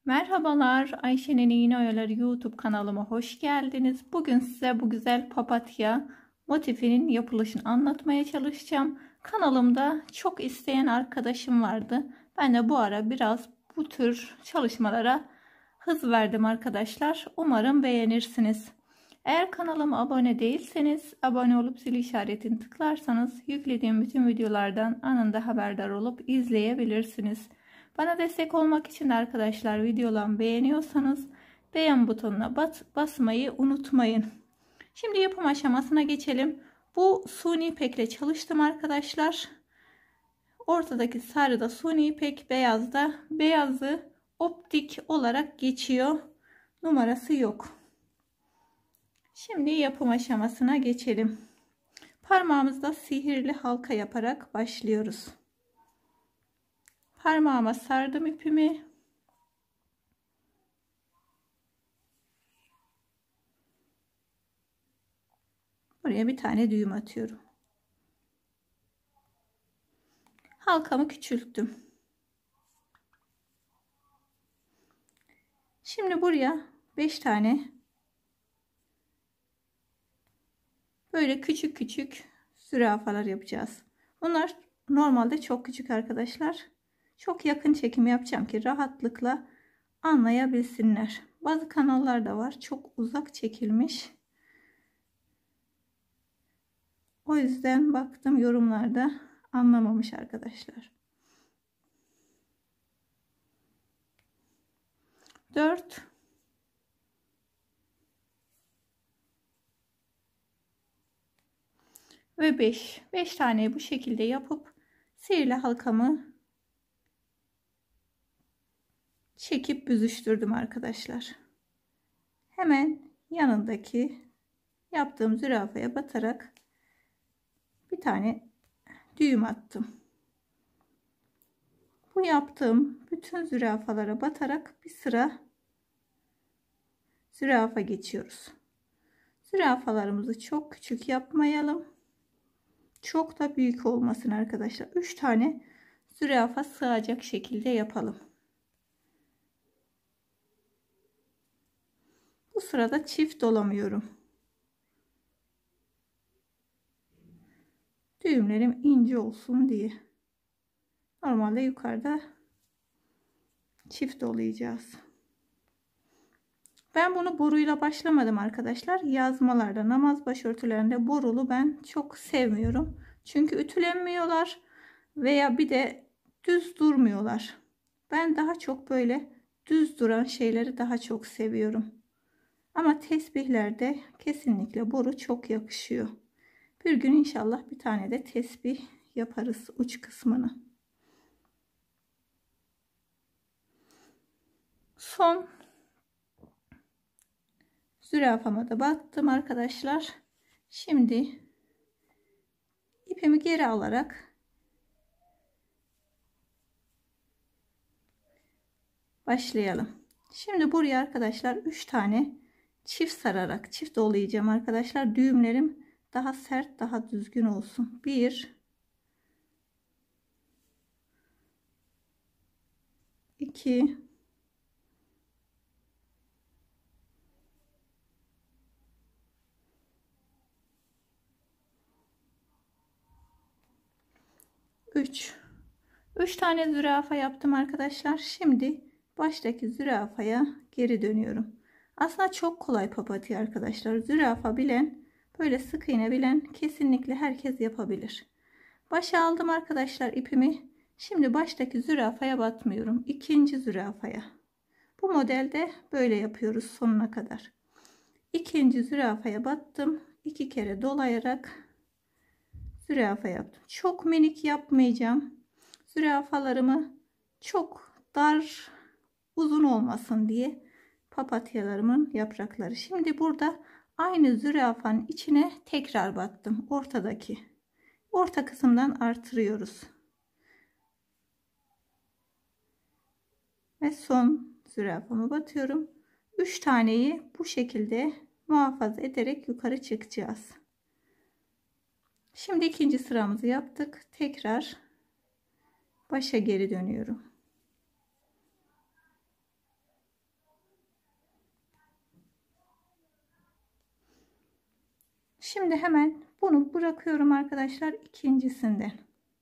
Merhabalar, Ayşe'nin İğne Oyaları YouTube kanalıma hoş geldiniz. Bugün size bu güzel papatya motifinin yapılışını anlatmaya çalışacağım. Kanalımda çok isteyen arkadaşım vardı. Ben de bu ara biraz bu tür çalışmalara hız verdim arkadaşlar. Umarım beğenirsiniz. Eğer kanalıma abone değilseniz abone olup zil işaretini tıklarsanız yüklediğim bütün videolardan anında haberdar olup izleyebilirsiniz. Bana destek olmak için de arkadaşlar videolarımı beğeniyorsanız beğen butonuna basmayı unutmayın. Şimdi yapım aşamasına geçelim. Bu suni ipekle çalıştım arkadaşlar. Ortadaki sarı da suni ipek, beyazı optik olarak geçiyor. Numarası yok. Şimdi yapım aşamasına geçelim. Parmağımızda sihirli halka yaparak başlıyoruz. Parmağıma sardım ipimi. Buraya bir tane düğüm atıyorum. Halkamı küçülttüm. Şimdi buraya 5 tane böyle küçük küçük zürafalar yapacağız. Bunlar normalde çok küçük arkadaşlar. Çok yakın çekim yapacağım ki rahatlıkla anlayabilsinler. Bazı kanallarda var çok uzak çekilmiş. O yüzden baktım yorumlarda anlamamış arkadaşlar. 4 ve 5 tane bu şekilde yapıp sihirli halkamı çekip büzüştürdüm arkadaşlar. Hemen yanındaki yaptığım zürafaya batarak bir tane düğüm attım. Bu yaptığım bütün zürafalara batarak bir sıra zürafa geçiyoruz. Zürafalarımızı çok küçük yapmayalım. Çok da büyük olmasın arkadaşlar. 3 tane zürafa sığacak şekilde yapalım. Bu sırada çift dolamıyorum. Düğümlerim ince olsun diye. Normalde yukarıda çift dolayacağız. Ben bunu boruyla başlamadım arkadaşlar. Yazmalarda, namaz başörtülerinde borulu ben çok sevmiyorum. Çünkü ütülenmiyorlar veya bir de düz durmuyorlar. Ben daha çok böyle düz duran şeyleri daha çok seviyorum. Ama tesbihlerde kesinlikle boru çok yakışıyor. Bir gün inşallah bir tane de tesbih yaparız uç kısmını. Son zürafama da battım arkadaşlar. Şimdi ipimi geri alarak başlayalım. Şimdi buraya arkadaşlar 3 tane çift sararak çift dolayacağım arkadaşlar. Düğümlerim daha sert, daha düzgün olsun. 1 2 3 tane zürafa yaptım arkadaşlar. Şimdi baştaki zürafaya geri dönüyorum. Aslında çok kolay papatya arkadaşlar. Zürafa bilen, böyle sık iğne bilen kesinlikle herkes yapabilir. Başa aldım arkadaşlar ipimi. Şimdi baştaki zürafaya batmıyorum. İkinci zürafaya. Bu modelde böyle yapıyoruz sonuna kadar. İkinci zürafaya battım. 2 kere dolayarak zürafa yaptım. Çok minik yapmayacağım. Zürafalarımı çok dar, uzun olmasın diye papatyalarımın yaprakları. Şimdi burada aynı zürafanın içine tekrar battım. Orta kısımdan artırıyoruz. Ve son zürafamı batıyorum. 3 taneyi bu şekilde muhafaza ederek yukarı çıkacağız. Şimdi ikinci sıramızı yaptık. Tekrar başa geri dönüyorum. Şimdi hemen bunu bırakıyorum arkadaşlar ikincisinden.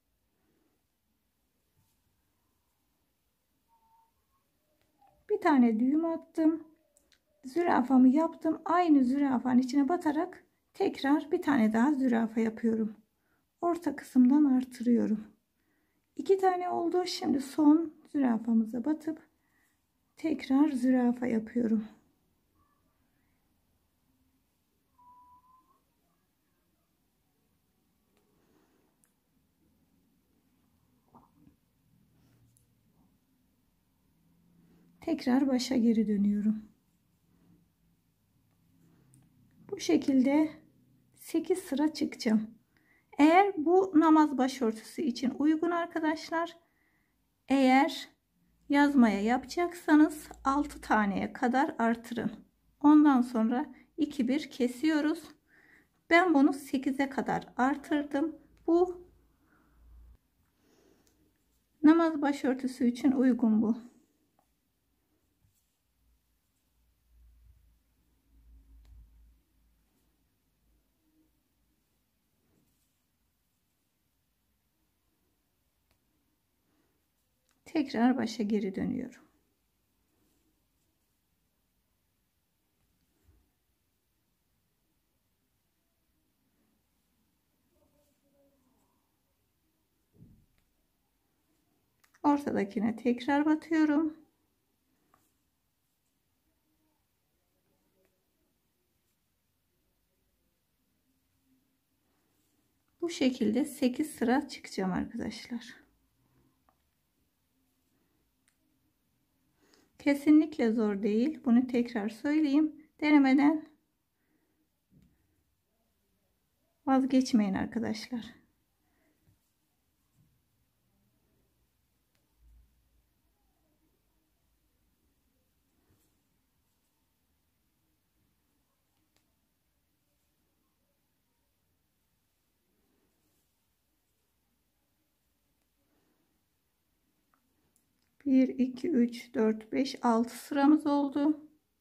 Bir tane düğüm attım. Zürafamı yaptım. Aynı zürafanın içine batarak tekrar bir tane daha zürafa yapıyorum. Orta kısımdan artırıyorum. 2 tane oldu. Şimdi son zürafamıza batıp tekrar zürafa yapıyorum. Tekrar başa geri dönüyorum. Bu şekilde 8 sıra çıkacağım. Eğer bu namaz başörtüsü için uygun arkadaşlar, eğer yazmaya yapacaksanız 6 taneye kadar artırın. Ondan sonra 2-1 kesiyoruz. Ben bunu 8'e kadar artırdım. Bu namaz başörtüsü için uygun bu. Tekrar başa geri dönüyorum. Ortadakine tekrar batıyorum. Bu şekilde 8 sıra çıkacağım arkadaşlar. Kesinlikle zor değil. Bunu tekrar söyleyeyim. Denemeden vazgeçmeyin arkadaşlar. Bir, iki, üç, dört, beş, 6 sıramız oldu.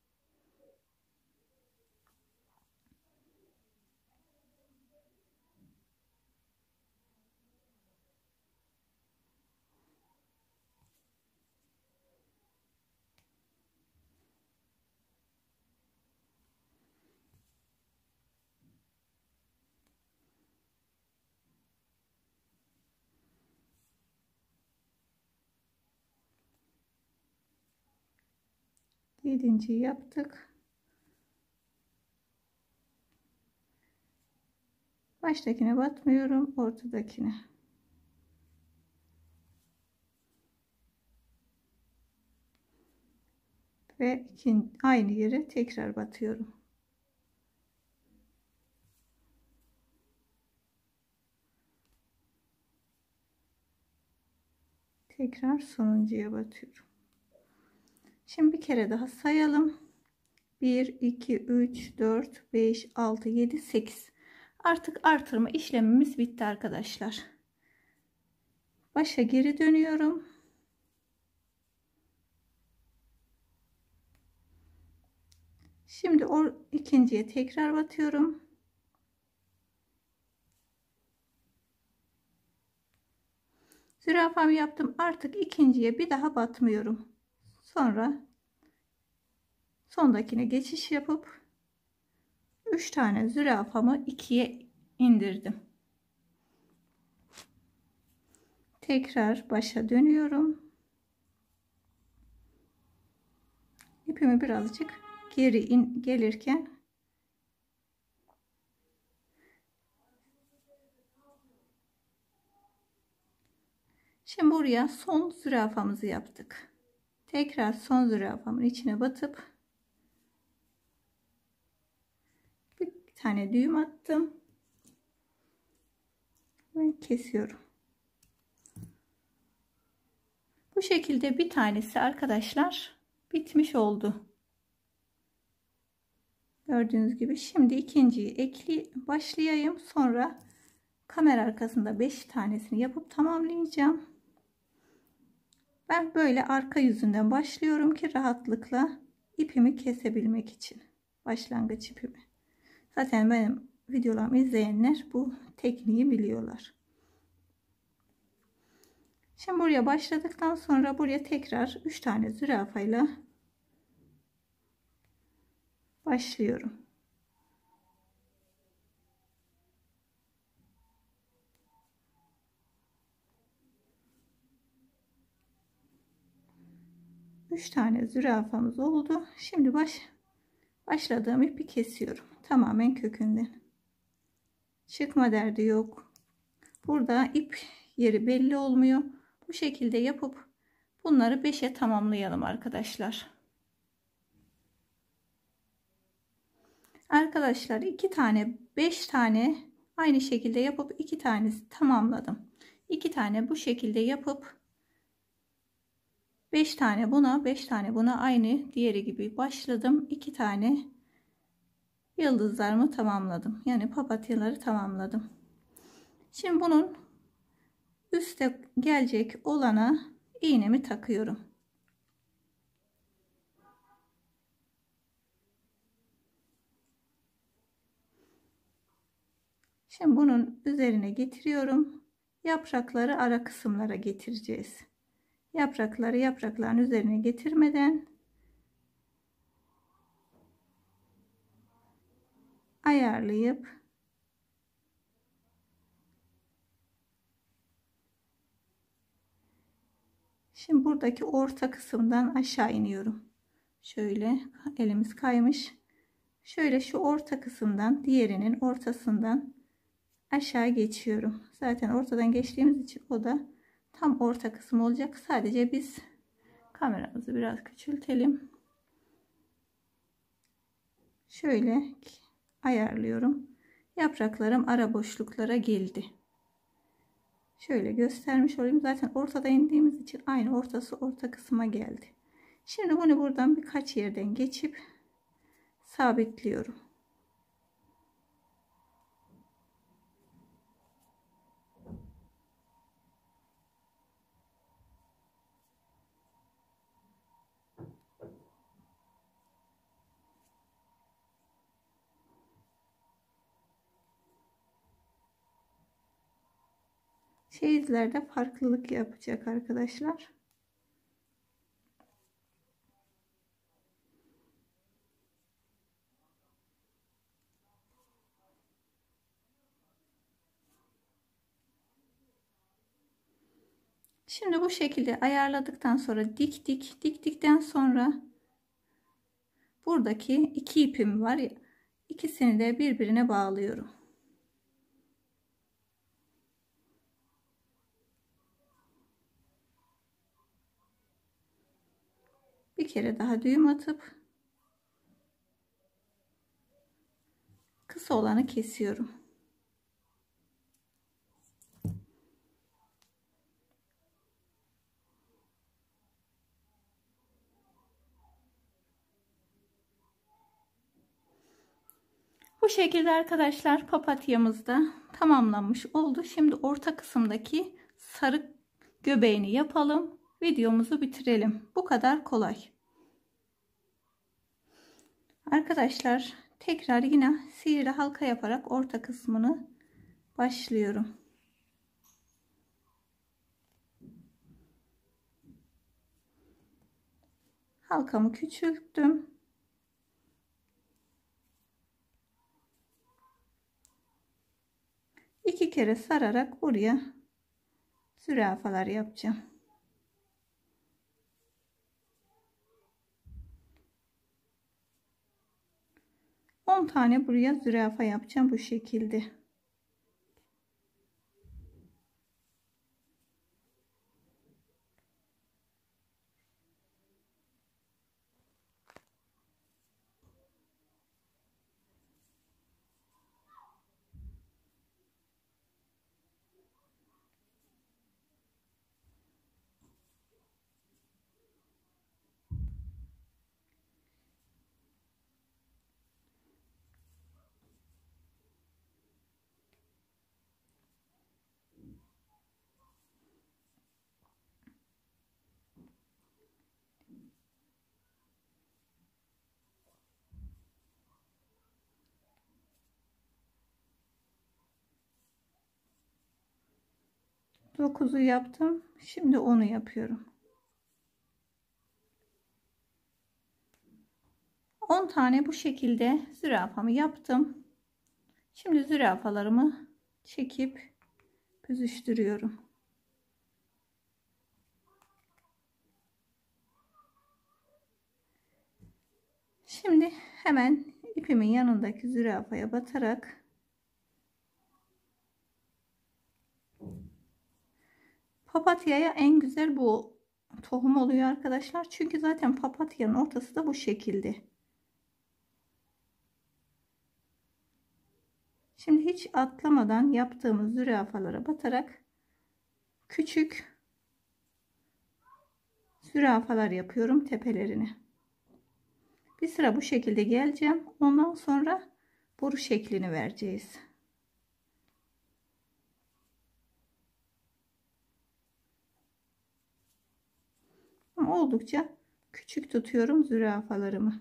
Yedinciyi yaptık. Baştakine batmıyorum, ortadakine. Ve aynı yere tekrar batıyorum. Tekrar sonuncuya batıyorum. Şimdi bir kere daha sayalım. 1, 2, 3, 4, 5, 6, 7, 8. Artık artırma işlemimiz bitti arkadaşlar. Başa geri dönüyorum. Şimdi ikinciye tekrar batıyorum. Zürafamı yaptım. Artık ikinciye bir daha batmıyorum. Sonra sondakine geçiş yapıp 3 tane zürafamı 2'ye indirdim. Tekrar başa dönüyorum. İpimi birazcık geri gelirken şimdi buraya son zürafamızı yaptık. Tekrar son zürafamın içine batıp bir tane düğüm attım ve kesiyorum. Bu şekilde bir tanesi arkadaşlar bitmiş oldu. Gördüğünüz gibi şimdi ikinciyi başlayayım. Sonra kamera arkasında 5 tanesini yapıp tamamlayacağım. Ben böyle arka yüzünden başlıyorum ki rahatlıkla ipimi kesebilmek için. Başlangıç ipimi. Zaten benim videolarımı izleyenler bu tekniği biliyorlar. Şimdi buraya başladıktan sonra buraya tekrar 3 tane zürafayla başlıyorum. Üç tane zürafamız oldu. Şimdi başladığım ipi kesiyorum. Tamamen kökünden. Çıkma derdi yok. Burada ip yeri belli olmuyor. Bu şekilde yapıp bunları 5'e tamamlayalım arkadaşlar. Arkadaşlar 2 tane 5 tane aynı şekilde yapıp 2 tanesi tamamladım. 2 tane bu şekilde yapıp 5 tane buna 5 tane buna aynı diğeri gibi başladım. 2 tane yıldızlarımı tamamladım. Yani papatyaları tamamladım. Şimdi bunun üste gelecek olana iğnemi takıyorum. Şimdi bunun üzerine getiriyorum. Yaprakları ara kısımlara getireceğiz. Yaprakları yaprakların üzerine getirmeden ayarlayıp şimdi buradaki orta kısımdan aşağı iniyorum. Şöyle elimiz kaymış. Şöyle şu orta kısımdan diğerinin ortasından aşağı geçiyorum. Zaten ortadan geçtiğimiz için o da tam orta kısım olacak. Sadece biz kameramızı biraz küçültelim. Şöyle ayarlıyorum. Yapraklarım ara boşluklara geldi. Şöyle göstermiş olayım. Zaten ortada indiğimiz için aynı ortası orta kısma geldi. Şimdi bunu buradan birkaç yerden geçip sabitliyorum. Çeyizlerde farklılık yapacak arkadaşlar. Şimdi bu şekilde ayarladıktan sonra diktikten sonra buradaki 2 ipim var ya, ikisini de birbirine bağlıyorum. Bir kere daha düğüm atıp kısa olanı kesiyorum. Bu şekilde arkadaşlar papatyamız da tamamlanmış oldu. Şimdi orta kısımdaki sarı göbeğini yapalım. Videomuzu bitirelim. Bu kadar kolay. Arkadaşlar tekrar yine sihirli halka yaparak orta kısmını başlıyorum. Halkamı küçülttüm. İki kere sararak buraya zürafalar yapacağım. On tane buraya zürafa yapacağım bu şekilde. 9'u yaptım. Şimdi 10'u yapıyorum. 10 tane bu şekilde zürafamı yaptım. Şimdi zürafalarımı çekip büzüştürüyorum. Şimdi hemen ipimin yanındaki zürafaya batarak papatyaya en güzel bu tohum oluyor arkadaşlar. Çünkü zaten papatyanın ortası da bu şekilde. Şimdi hiç atlamadan yaptığımız zürafalara batarak küçük zürafalar yapıyorum tepelerine. Bir sıra bu şekilde geleceğim. Ondan sonra boru şeklini vereceğiz. Ama oldukça küçük tutuyorum zürafalarımı.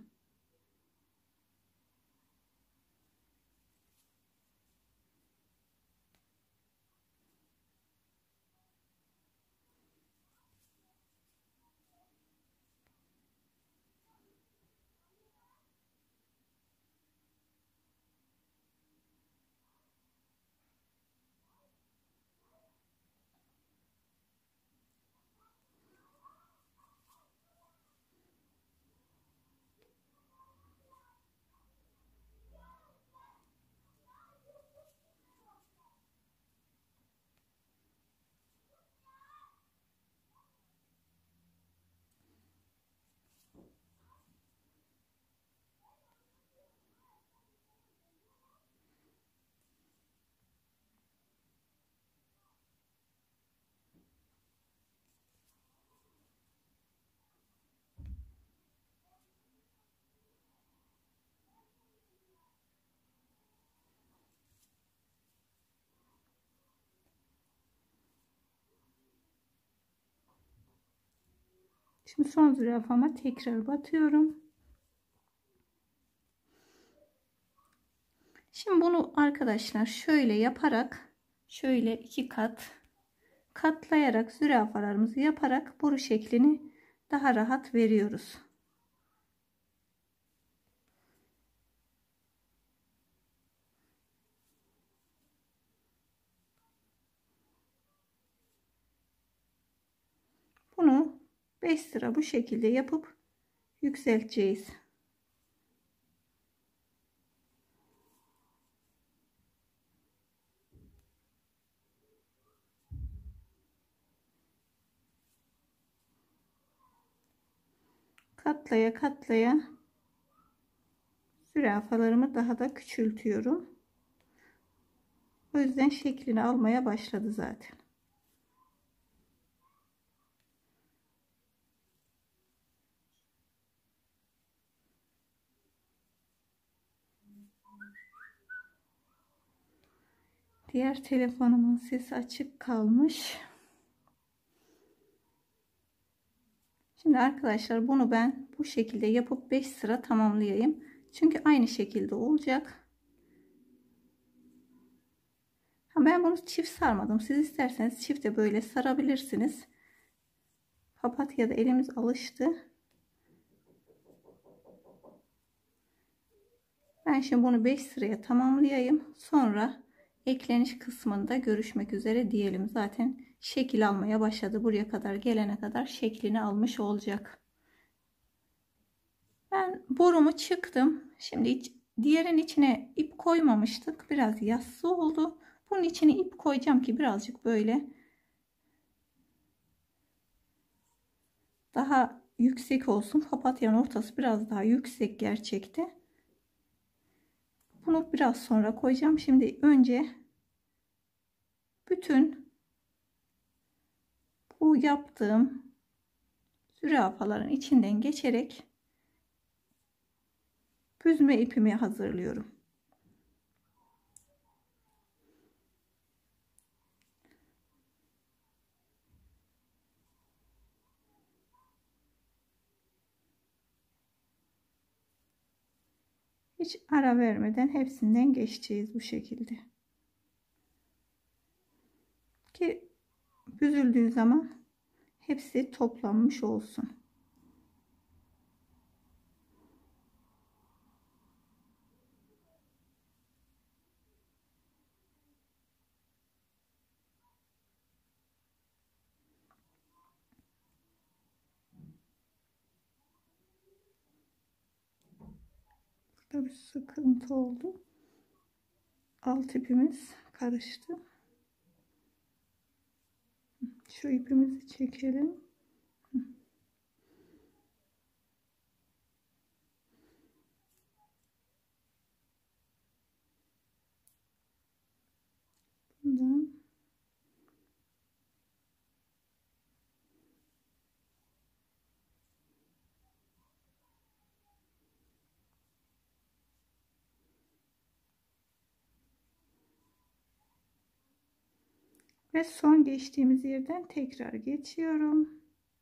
Şimdi son zürafama tekrar batıyorum. Şimdi bunu arkadaşlar şöyle yaparak, şöyle 2 kat katlayarak zürafalarımızı yaparak boru şeklini daha rahat veriyoruz. Bunu 5 sıra bu şekilde yapıp yükselteceğiz. Katlaya katlaya zürafalarımı daha da küçültüyorum. O yüzden şeklini almaya başladı zaten. Diğer telefonumun sesi açık kalmış. Şimdi arkadaşlar bunu ben bu şekilde yapıp 5 sıra tamamlayayım. Çünkü aynı şekilde olacak. Ben bunu çift sarmadım. Siz isterseniz çift de böyle sarabilirsiniz. Papatya'da elimiz alıştı. Ben şimdi bunu 5 sıraya tamamlayayım. Sonra ekleniş kısmında görüşmek üzere diyelim. Zaten şekil almaya başladı. Buraya kadar gelene kadar şeklini almış olacak. Ben borumu çıktım. Şimdi diğerin içine ip koymamıştık. Biraz yassı oldu. Bunun içine ip koyacağım ki birazcık böyle daha yüksek olsun. Papatyanın ortası biraz daha yüksek gerçekte. Bunu biraz sonra koyacağım. Şimdi önce bütün bu yaptığım zürafaların içinden geçerek büzme ipimi hazırlıyorum. Hiç ara vermeden hepsinden geçeceğiz bu şekilde. Ki büzüldüğü zaman hepsi toplanmış olsun. Burada bir sıkıntı oldu. Alt ipimiz karıştı. Şu ipimizi çekelim. Bundan ve son geçtiğimiz yerden tekrar geçiyorum.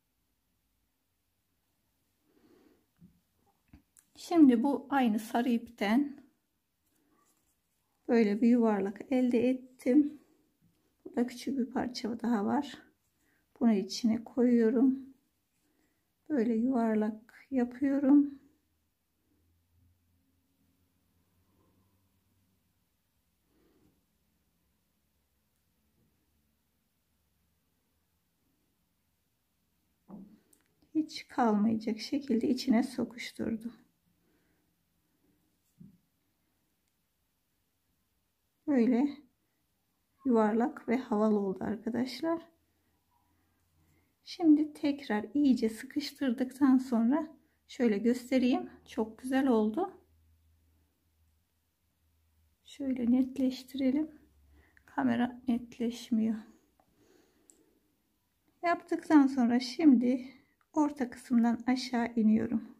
Şimdi bu aynı sarı ipten böyle bir yuvarlak elde ettim. Burada küçük bir parça daha var. Bunu içine koyuyorum. Böyle yuvarlak yapıyorum. Hiç kalmayacak şekilde içine sokuşturdum. Böyle yuvarlak ve havalı oldu arkadaşlar. Şimdi tekrar iyice sıkıştırdıktan sonra şöyle göstereyim. Çok güzel oldu. Şöyle netleştirelim. Kamera netleşmiyor. Yaptıktan sonra şimdi orta kısımdan aşağı iniyorum.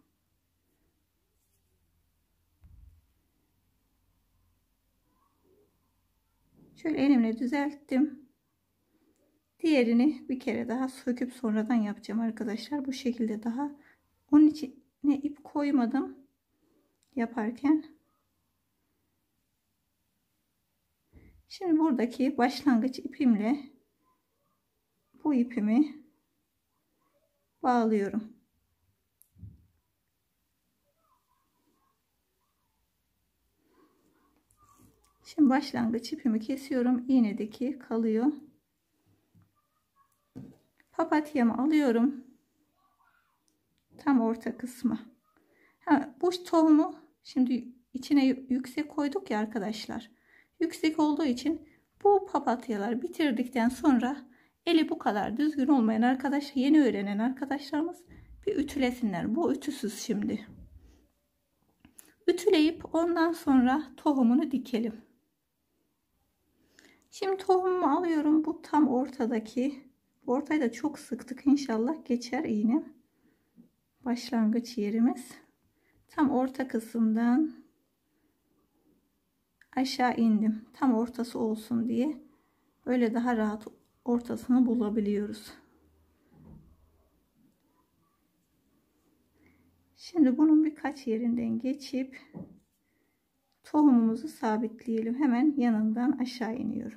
Şöyle elimle düzelttim. Diğerini bir kere daha söküp sonradan yapacağım arkadaşlar. Bu şekilde daha. Onun içine ip koymadım yaparken. Şimdi buradaki başlangıç ipimle bu ipimi bağlıyorum. Şimdi başlangıç ipimi kesiyorum. İğnedeki kalıyor. Papatyamı alıyorum. Tam orta kısmı. Bu tohumu şimdi içine yüksek koyduk ya arkadaşlar. Yüksek olduğu için bu papatyalar bitirdikten sonra eli bu kadar düzgün olmayan arkadaş, yeni öğrenen arkadaşlarımız bir ütülesinler. Bu ütüsüz şimdi. Ütüleyip ondan sonra tohumunu dikelim. Şimdi tohumumu alıyorum. Bu tam ortadaki. Ortayı da çok sıktık. İnşallah geçer iğne. Başlangıç yerimiz. Tam orta kısımdan aşağı indim. Tam ortası olsun diye. Böyle daha rahat ortasını bulabiliyoruz. Şimdi bunun birkaç yerinden geçip tohumumuzu sabitleyelim. Hemen yanından aşağı iniyorum.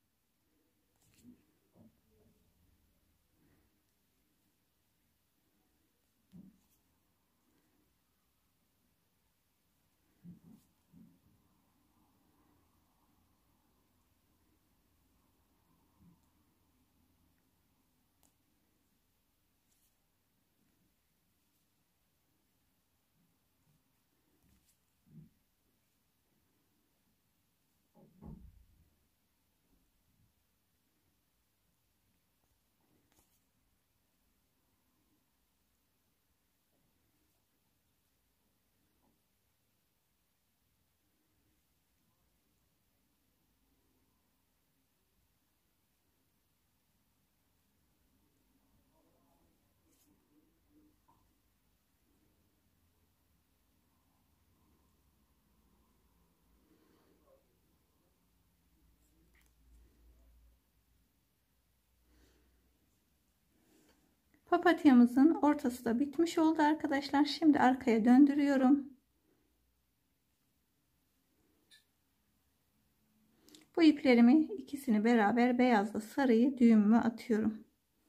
Papatyamızın ortası da bitmiş oldu arkadaşlar. Şimdi arkaya döndürüyorum. Bu iplerimi ikisini beraber beyazla sarıyı düğümümü atıyorum.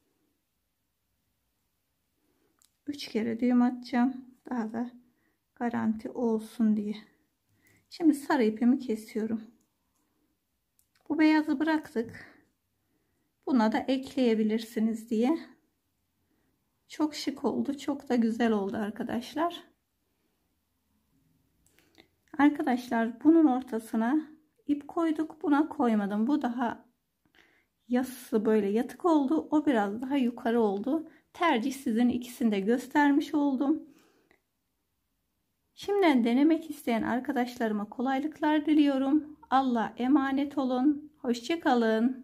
3 kere düğüm atacağım. Daha da garanti olsun diye. Şimdi sarı ipimi kesiyorum. Bu beyazı bıraktık. Buna da ekleyebilirsiniz diye. Çok şık oldu. Çok da güzel oldu arkadaşlar. Arkadaşlar bunun ortasına ip koyduk. Buna koymadım. Bu daha yassı böyle yatık oldu. O biraz daha yukarı oldu. Tercih sizin, ikisini de göstermiş oldum. Şimdiden denemek isteyen arkadaşlarıma kolaylıklar diliyorum. Allah'a emanet olun. Hoşça kalın.